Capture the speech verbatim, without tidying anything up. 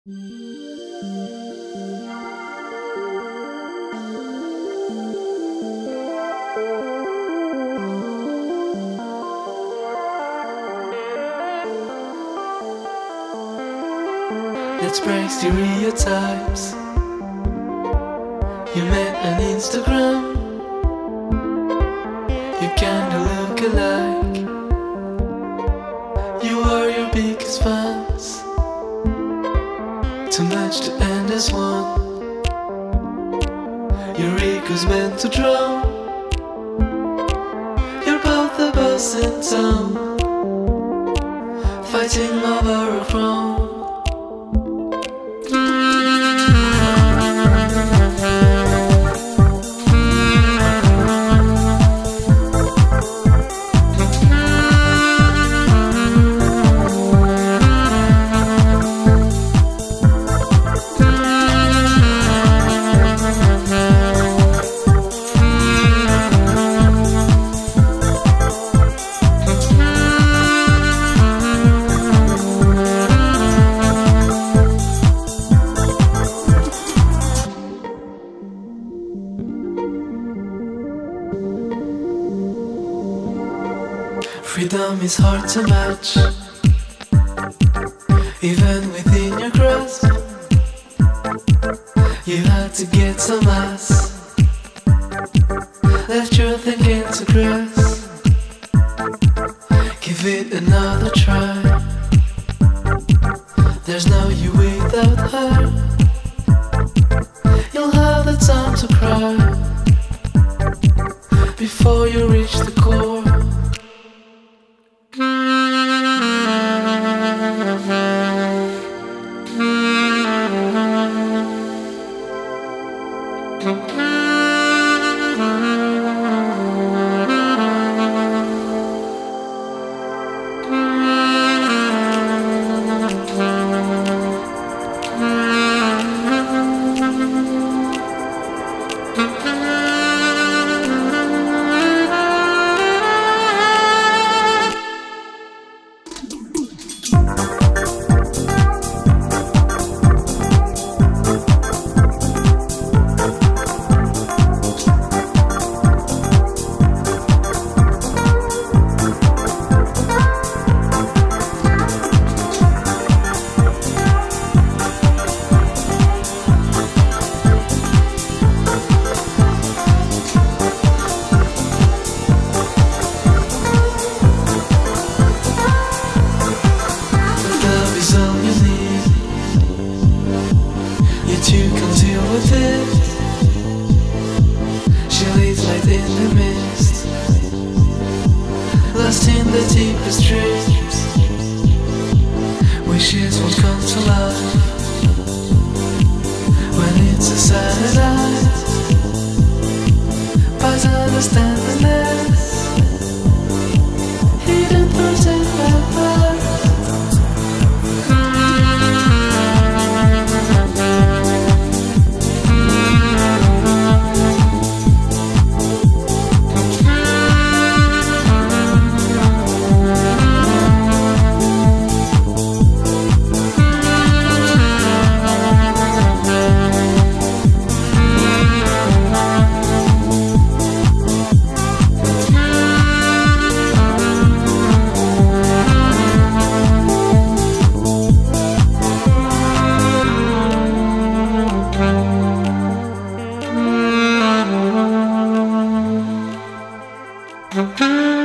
Let's break stereotypes. You met on Instagram. You kinda look alike. You are your biggest fans. Too much to end as one. Your ego's meant to drown. You're both the boss in town, fighting over a crown. Freedom is hard to match, even within your grasp. You had to get some ass, left your thinking to grass. Give it another try. There's no you without her. You'll have the time to cry before you reach the core. You can deal with it. She leads light in the mist, lost in the deepest dreams. Wishes will come to life when it's a satellite. But understand the less hidden thoughts in my heart. Mm-hmm.